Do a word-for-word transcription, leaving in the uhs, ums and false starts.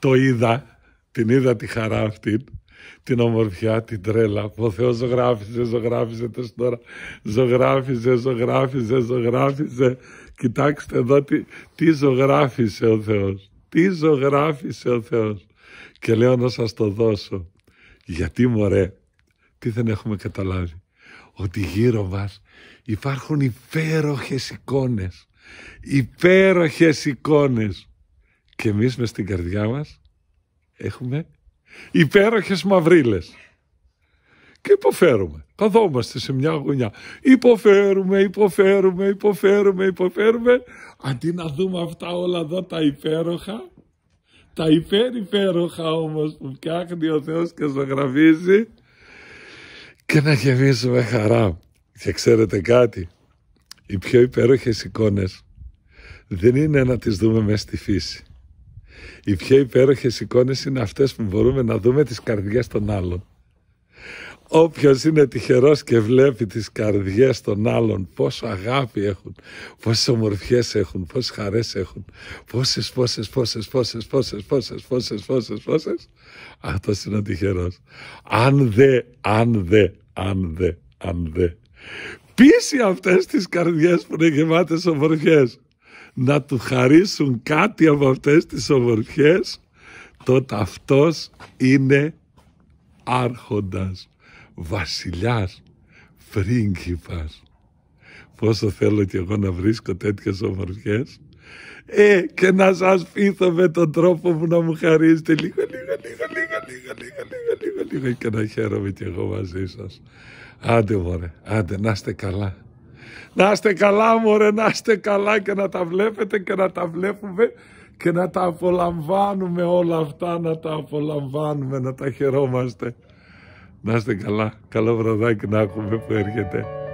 το είδα, την είδα τη χαρά αυτή, την ομορφιά, την τρέλα που ο Θεός ζωγράφιζε, ζωγράφιζε τόσο τώρα, ζωγράφιζε, ζωγράφιζε, ζωγράφιζε. Κοιτάξτε εδώ τι, τι ζωγράφισε ο Θεός, τι ζωγράφισε ο Θεός. Και λέω να σας το δώσω, γιατί μωρέ, τι δεν έχουμε καταλάβει, ότι γύρω μας υπάρχουν υπέροχες εικόνες, υπέροχες εικόνες. Και εμείς μες στην καρδιά μας έχουμε υπέροχες μαυρίλες. Και υποφέρουμε. Καθόμαστε σε μια γωνιά. Υποφέρουμε, υποφέρουμε, υποφέρουμε, υποφέρουμε. Αντί να δούμε αυτά όλα εδώ τα υπέροχα, τα υπέρ-υπέροχα όμως που φτιάχνει ο Θεός και ζωγραφίζει, και να γεμίζουμε χαρά. Και ξέρετε κάτι, οι πιο υπέροχες εικόνες δεν είναι να τις δούμε μέσα στη φύση. Οι πιο υπέροχες εικόνες είναι αυτές που μπορούμε να δούμε τις καρδιές των άλλων. Όποιος είναι τυχερός και βλέπει τις καρδιές των άλλων, πόσο αγάπη έχουν, πόσες ομορφιές έχουν, πόσες χαρές έχουν, πόσες, πόσες, πόσες, πόσες, πόσες, πόσες, πόσες, πόσες, πόσες, αυτός είναι ο τυχερός. Αν δε, αν δε, αν δε, αν δε, πείσει αυτές τις καρδιές που είναι γεμάτες ομορφιές να του χαρίσουν κάτι από αυτές τις ομορφιές, τότε αυτός είναι άρχοντας, βασιλιάς, πρίγκιπας. Πόσο θέλω κι εγώ να βρίσκω τέτοιες ομορφιές. Ε, και να σας πείθω με τον τρόπο που να μου χαρίζετε λίγο, λίγο, λίγο, λίγο, λίγο, λίγο, λίγο, λίγο, λίγο, και να χαίρομαι κι εγώ μαζί σας. Άντε μωρέ, άντε, να είστε καλά. Να είστε καλά μωρέ, να είστε καλά, και να τα βλέπετε και να τα βλέπουμε και να τα απολαμβάνουμε όλα αυτά, να τα απολαμβάνουμε, να τα χαιρόμαστε. Να είστε καλά, καλό βραδάκι να έχουμε που έρχεται.